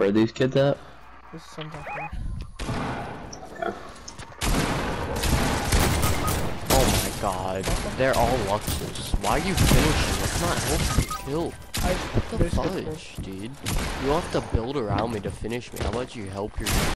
Where are these kids at? This is some back there. Oh my god, they're all Luxus. Why are you finishing? That's not helping to kill. What the fudge, dude? You don't have to build around me to finish me. How about you help your